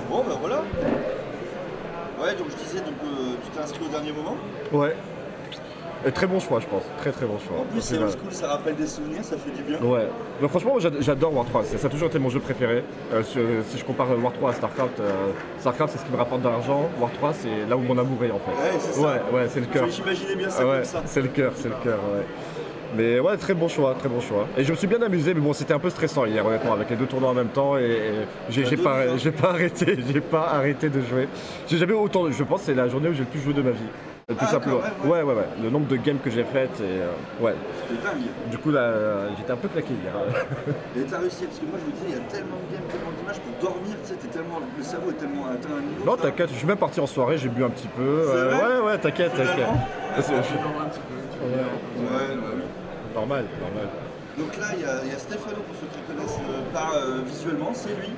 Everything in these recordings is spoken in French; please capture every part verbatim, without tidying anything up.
Bon, ben voilà. Ouais, donc je disais, donc, euh, tu t'es inscrit au dernier moment. Ouais. Et très bon choix, je pense. Très très bon choix. En plus, c'est old school, ça rappelle des souvenirs, ça fait du bien. Ouais. Mais franchement, j'adore War trois. Ça a toujours été mon jeu préféré. Euh, si, si je compare War trois à StarCraft, euh, StarCraft, c'est ce qui me rapporte de l'argent. War trois, c'est là où mon amour est en fait. Ouais, c'est ça. Ouais, ouais, c'est le cœur. J'imaginais bien ça ouais, comme ça. C'est le cœur, c'est le cœur, ouais. Mais ouais, très bon choix, très bon choix. Et je me suis bien amusé, mais bon, c'était un peu stressant hier, honnêtement, avec les deux tournois en même temps. Et, et j'ai pas, j'ai pas arrêté, j'ai pas arrêté de jouer. J'ai jamais autant. Je pense que c'est la journée où j'ai le plus joué de ma vie. Tout ah, simplement. Ouais ouais. ouais, ouais, ouais. Le nombre de games que j'ai faites et euh, ouais. C'était dingue. Du coup là, euh, j'étais un peu claqué hier. Et t'as réussi, parce que moi je me disais, il y a tellement de games, tellement d'images pour dormir, tu sais, t'es tellement, le cerveau est tellement atteint un niveau. Non, t'inquiète, je suis même parti en soirée, j'ai bu un petit peu. Euh, vrai ouais, ouais, t'inquiète, t'inquiète. Je suis un petit peu. Ouais, ouais, ouais. Normal, normal. Donc là, il y, y a Stéphano, pour ceux qui connaissent euh, pas euh, visuellement, c'est lui.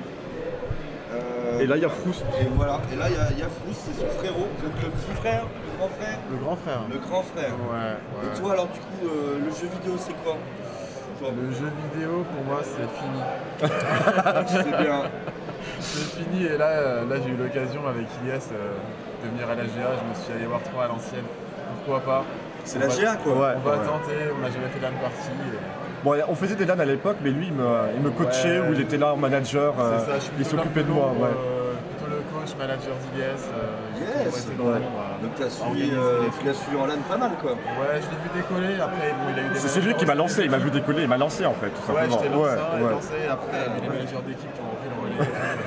Euh, et là, il y a Froust. Et voilà, et là, il y a, y a Froust, c'est son frérot, donc le petit frère, le grand frère. Le grand frère. Le grand frère. Ouais, ouais. Et toi, alors, du coup, euh, le jeu vidéo, c'est quoi toi? Le jeu vidéo, pour moi, c'est fini. C'est bien. C'est fini, et là, euh, là j'ai eu l'occasion avec Ilyes euh, de venir à la G A, je me suis allé voir trois à l'ancienne. Pourquoi pas? C'est la G A quoi. Ouais, on va ouais. tenter, on n'a jamais fait LAN party. Et... Bon, on faisait des LAN à l'époque, mais lui, il me, il me coachait, ouais, ou il était là en manager, euh, ça, je il s'occupait de moi. Ouais. Euh, plutôt le coach, manager d'Ilyes. Euh, yes ouais. ouais. Donc tu l'as suivi, euh, suivi en LAN pas mal quoi. Ouais, je l'ai vu décoller, après bon, il a eu des c'est lui qui m'a lancé, il m'a vu décoller, il m'a lancé en fait, tout simplement. Ouais, je t'ai lancé, ouais, ouais. ouais. lancé, après il y a eu les managers d'équipe qui ont repris le relais.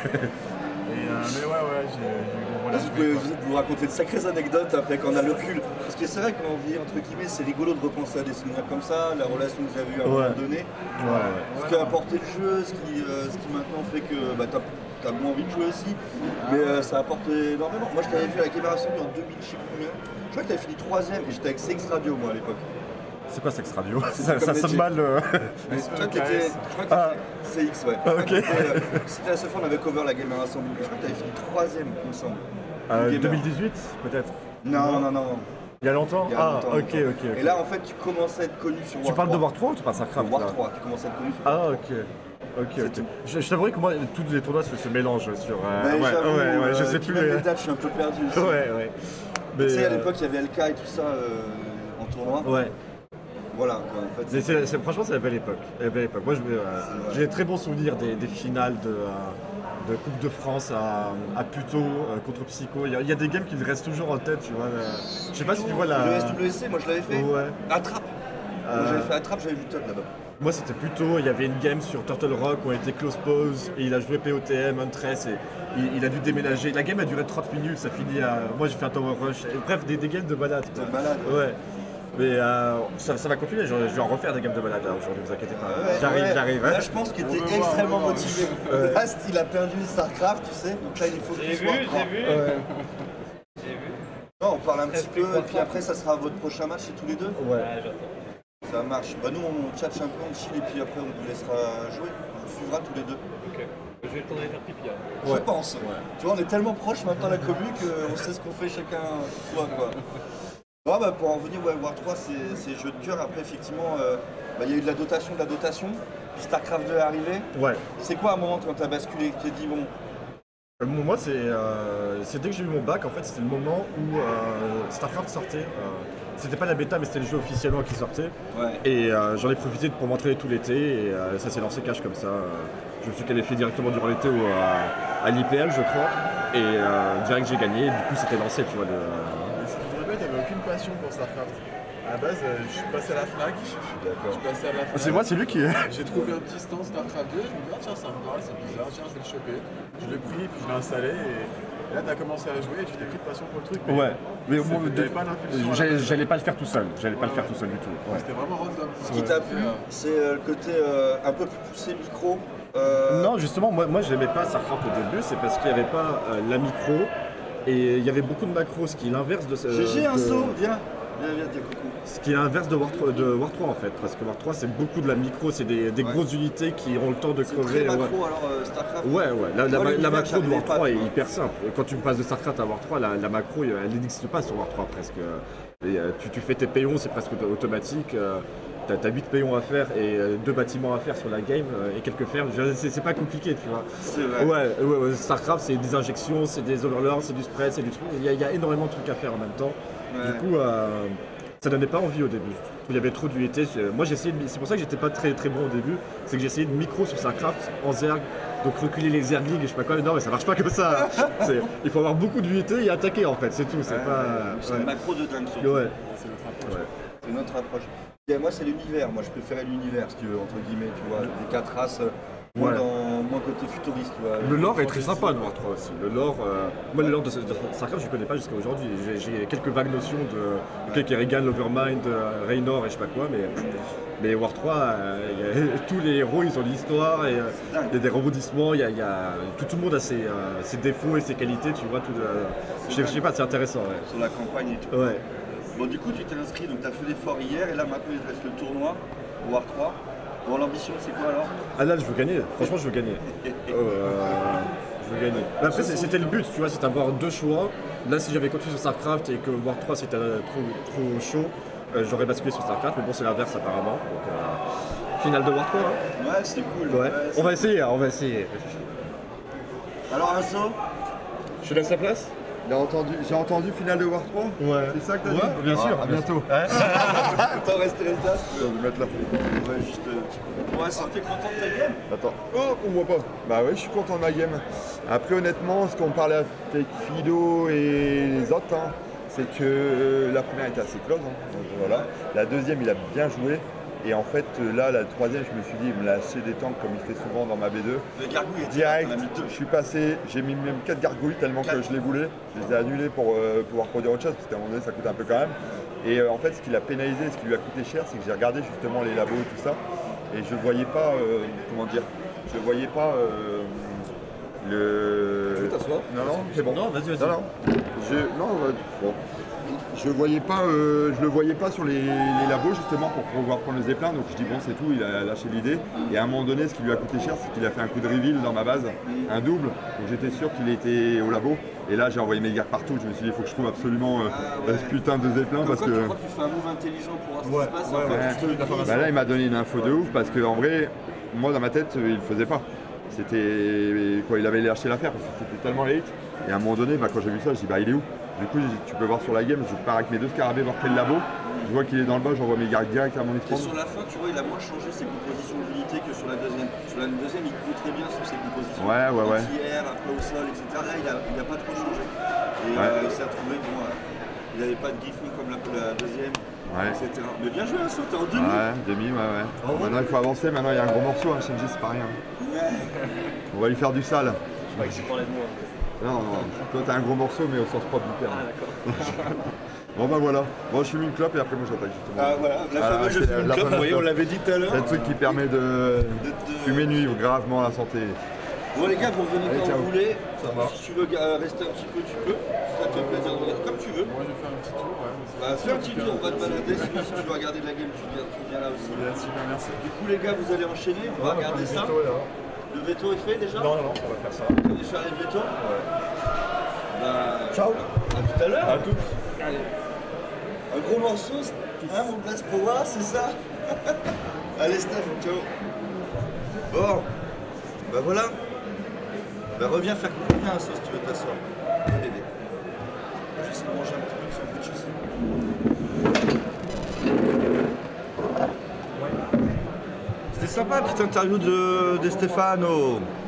Et, euh, mais ouais, ouais, j'ai eu bon relais. Vous pouvez vous, vous raconter de sacrées anecdotes après qu'on a le recul. Parce que c'est vrai quand on vit entre guillemets, c'est rigolo de repenser à des souvenirs comme ça, la relation que vous avez eue à un ouais. moment donné. Ouais. Ce qui a apporté le jeu, ce qui, euh, ce qui maintenant fait que bah, t'as as moins envie de jouer aussi. Mais euh, ça a apporté énormément. Moi je t'avais vu à la Camération en deux mille, je sais plus combien. Je crois que t'avais fini troisième et j'étais avec C X Radio moi à l'époque. C'est quoi Sex Radio? Ça, ça sonne mal. Euh... Toi, t'étais, je crois que ah. C X, ouais. Ah, ok. C'était la seule fois qu'on avait cover la Gamer Assembly. Je crois que t'avais fini troisième, il me semble. Euh, deux mille dix-huit, peut-être? Non, non, non, non. Il y a longtemps? Il y a ah, longtemps, ok, longtemps. ok, ok. Et là, en fait, tu commençais à être connu sur War trois. Tu parles de War trois ou tu parles de StarCraft? War trois, tu commençais à être connu sur War trois. Ah, ok. Ok, ok. Je, je t'avouerai que moi, tous les tournois se, se mélangent sur. Euh, ouais, ouais, ouais, ouais, je sais plus. Les dates, je suis un peu perdu aussi. Ouais, ouais. Tu sais, à l'époque, il y avait L K et tout ça euh, en tournoi. Ouais. Voilà, quoi, en fait. C'est, c'est, franchement, c'est la belle époque. La belle époque. Moi, euh, j'ai des très bons souvenirs des, des finales de, euh, de Coupe de France à, à Puteaux euh, contre Psycho. Il y, a, il y a des games qui me restent toujours en tête, tu vois. Euh, je sais pas si tu vois la. Le S W C, moi je l'avais fait. Ouais. Attrape. Euh... Moi j'avais fait Attrape, j'avais vu Todd là-bas. Moi c'était plutôt, il y avait une game sur Turtle Rock où on était close pause et il a joué P O T M, Huntress et il, il a dû déménager. La game a duré trente minutes, ça finit à. Moi j'ai fait un Tower Rush. Et, bref, des, des games de balade. De balade. Ouais. Mais euh, ça, ça va continuer, je, je vais en refaire des games de balade là aujourd'hui, vous inquiétez pas. Ouais, j'arrive, ouais. j'arrive. Là je pense qu'il était voir, extrêmement voir. motivé. Ouais. Là il a perdu StarCraft, tu sais, donc là il faut J'ai qu'il vu, soit. j'ai vu. Ouais. J'ai vu. Non, on parle un petit peu Respect et puis après ça sera votre prochain match et tous les deux. Ouais. Ah, j'entends. Ça marche. Bah nous on tchatche un peu, on chill et puis après on vous laissera jouer. On vous suivra tous les deux. Ok. Je vais retourner faire pipi alors. Je Ouais. pense. Ouais. Tu vois, on est tellement proches maintenant la commu qu'on sait ce qu'on fait chacun soi quoi. Ouais, bah, pour en venir, ouais, War trois c'est jeu de cœur. Après, effectivement, il euh, bah, y a eu de la dotation, de la dotation. Puis StarCraft deux est arrivé. Ouais. C'est quoi un moment quand t'as basculé, tu t'es dit bon. Euh, moi, c'est euh, dès que j'ai eu mon bac, en fait, c'était le moment où euh, StarCraft sortait. Euh, c'était pas la bêta, mais c'était le jeu officiellement qui sortait. Ouais. Et euh, j'en ai profité pour m'entraîner tout l'été et euh, ça s'est lancé cash comme ça. Je me suis qualifié directement durant l'été à, à l'I P L, je crois. Et euh, direct, j'ai gagné. Du coup, c'était lancé, tu vois. Le, T'avais aucune passion pour StarCraft. À la base, euh, je suis passé à la Fnac. Je suis d'accord. Je suis passé à la Fnac. C'est moi, c'est lui qui. J'ai trouvé un petit stand StarCraft deux. Je me dis, ah, tiens, ça me parle, c'est bizarre, tiens, je vais le choper. Je l'ai pris, puis je l'ai installé. Et... et là, t'as commencé à jouer et tu t'es pris de passion pour le truc. Mais ouais. Mais moi, t'avais pas l'impulsion. J'allais pas le faire tout seul. J'allais pas le faire tout seul du tout. Ouais. C'était vraiment random. Ce qui t'a plu, c'est euh, le côté euh, un peu plus poussé micro. Euh... Non, justement, moi, moi j'aimais pas StarCraft au début. C'est parce qu'il n'y avait pas euh, la micro. Et il y avait beaucoup de macros, ce qui est l'inverse de... Euh, G G, un saut, viens. Viens, viens, t'es coucou. Ce qui est l'inverse de War trois, de War trois en fait, parce que War trois c'est beaucoup de la micro, c'est des, des ouais. grosses unités qui ont le temps de crever. C'est très macro ouais. alors euh, StarCraft. Ouais, ouais, la, la, la, la macro de War trois pas, est hyper simple. Quand tu passes de StarCraft à War trois, la, la macro elle n'existe pas sur War trois presque. Et, euh, tu, tu fais tes péons, c'est presque automatique. Euh, t'as t'as huit payons à faire et euh, deux bâtiments à faire sur la game euh, et quelques fermes. Je- C'est c'est pas compliqué, tu vois. C'est vrai. Ouais, ouais, ouais, StarCraft, c'est des injections, c'est des overlords, c'est du spread, c'est du truc. Il y, a- il y a énormément de trucs à faire en même temps. Ouais. Du coup, euh, ça donnait pas envie au début. Il y avait trop d'U T. Moi, j'ai essayé de- c'est pour ça que j'étais pas très très bon au début. C'est que j'ai essayé de micro sur StarCraft en Zerg, donc reculer les Zerglings et je sais pas quoi. Mais non, mais ça marche pas comme ça. C'est- Il faut avoir beaucoup d'U T et attaquer en fait, c'est tout. C'est Ouais, pas. c'est ouais. un macro de dingue surtout. Ouais. C'est notre approche. Ouais. C'est notre approche. Et moi, c'est l'univers. Moi, je préférais l'univers, si tu veux, entre guillemets, tu vois. Les quatre races, euh, moins, Ouais. dans, moins côté futuriste, tu vois. Le lore est très sympa de War trois aussi. Le lore, euh, moi le lore de, de StarCraft je ne connais pas jusqu'à aujourd'hui. J'ai- J'ai quelques vagues notions de ok, Kerrigan, l'Overmind, euh, Raynor et je sais pas quoi, mais, mais War trois, euh, il y a- tous les héros ils ont l'histoire et euh, dingue. il y a des rebondissements, il y a, il y a- tout, tout le monde a ses, euh, ses défauts et ses qualités, tu vois. Tout, euh, je, sais, je sais pas, c'est intéressant. Ouais. Sur la campagne et tout. Ouais. Bon, du coup, tu t'es inscrit, donc tu as fait l'effort hier, et là, maintenant, il te reste le tournoi, au War trois. Bon, l'ambition, c'est quoi alors? Ah là je veux gagner, franchement je veux gagner. Euh, je veux gagner. Mais après c'est- c'était le but, tu vois, c'est d'avoir deux choix. Là si j'avais continué sur StarCraft et que War trois c'était euh, trop, trop chaud, euh, j'aurais basculé sur StarCraft, mais bon c'est l'inverse apparemment. Donc, euh, finale de War trois. Hein. Ouais, c'est cool. Ouais. Ouais, c'est On va essayer, hein, on va essayer. Alors, un saut? Je te laisse la place? J'ai entendu, j'ai entendu finale de War trois. Ouais. C'est ça que t'as dit? Ouais, bien sûr. Ah, à bientôt. Attends, reste reste là. Je vais mettre là. Ouais, juste. euh, Ouais, sortez content de ta game? Attends. Oh, on voit pas. Bah ouais, je suis content de ma game. Après, honnêtement, ce qu'on parlait avec Fido et les autres, hein, c'est que euh, la première était assez close. Hein, donc voilà. La deuxième, il a bien joué. Et en fait, euh, là, la troisième, je me suis dit, il me l'a lâché des tanks comme il fait souvent dans ma B deux. Le gargouille est Direct, on a mis deux. je suis passé, j'ai mis même quatre gargouilles tellement que je les voulais. Je les ai annulés pour euh, pouvoir produire autre chose parce qu'à un moment donné ça coûte un peu quand même. Et euh, en fait ce qui l'a pénalisé, ce qui lui a coûté cher, c'est que j'ai regardé justement les labos et tout ça. Et je voyais pas, euh, comment dire, je voyais pas euh, le... Tu veux t'asseoir? Non, non, c'est bon. Non, vas-y, vas-y. Non, non. Je... Non, ouais, bon. Je voyais pas, euh, je le voyais pas sur les, les labos justement pour pouvoir prendre le zeppelin, donc je dis bon c'est tout, il a lâché l'idée. Et à un moment donné, ce qui lui a coûté cher, c'est qu'il a fait un coup de reveal dans ma base, un double, donc j'étais sûr qu'il était au labo. Et là j'ai envoyé mes gars partout, je me suis dit il faut que je trouve absolument euh, Ah ouais. ce putain de zeppelin Comme parce quoi, que... tu crois que tu fais un move intelligent pour voir ce qui Ouais, se passe? ouais, en fait, ouais. tu te le dis. Bah là il m'a donné une info de ouf parce que en vrai, moi dans ma tête, il le faisait pas. C'était quoi, il avait lâché l'affaire parce que c'était tellement late. Et à un moment donné, bah, quand j'ai vu ça, je dis bah il est où? Du coup, tu peux voir sur la game, je pars avec mes deux scarabées voir quel labo. Je vois qu'il est dans le bas, j'envoie mes gardes direct à mon Et spawn. sur la fin, tu vois, il a moins changé ses compositions d'unités que sur la deuxième. Sur la deuxième, il coule très bien sur ses compositions. Ouais, ouais, ouais. Hier, après au sol, et cetera. Là, il a, il a pas trop changé. Et Ouais. euh, il s'est retrouvé, bon, euh, il n'avait pas de griffon comme la, la deuxième, Ouais. et cetera. Mais bien joué, hein, ça, t'es en demi. Ouais, demi, ouais, ouais. Bon, maintenant il faut avancer, maintenant il y a un gros morceau, hein, Shinji, c'est pas rien. Ouais. On va lui faire du sale. Je crois que c'est pour la de moi. Non, non, toi t'as un gros morceau, mais au sens propre du terme. Ah, d'accord. Bon bah voilà, bon je fume une clope et après moi j'attaque justement. Ah voilà, la Voilà, fameuse je c'est fume une la clope, vous fameuse voyez, on clope. l'avait dit tout à l'heure. C'est le truc qui permet de De- de- fumer nuit gravement à la santé. Bon les gars, vous revenez Allez, quand ciao. vous voulez. Ça marche. Si tu veux euh, rester un petit peu, tu peux. Si ça te fait plaisir de regarder, comme tu veux. Moi, je vais faire un petit tour. Ouais, mais c'est- Bah, fais un petit tour, on va te balader. Sinon, si tu veux regarder de la game, tu viens, tu viens là aussi. Ouais, super, merci. Du coup, les gars, vous allez enchaîner. On va regarder ça. Le veto est fait déjà? Non, non, non, on va faire ça. Vous allez faire les veto? Ouais. Bah, Ciao. à tout à l'heure. À toutes. Allez. Un gros morceau, hein, mon place pour voir, c'est ça? Allez, Steph, ciao. Bon, bah voilà. Bah reviens faire reviens à ça si tu veux t'asseoir. Viens Dédé. J'essaie de manger un petit peu de sandwich aussi. C'était sympa la petite interview de, de Stefano.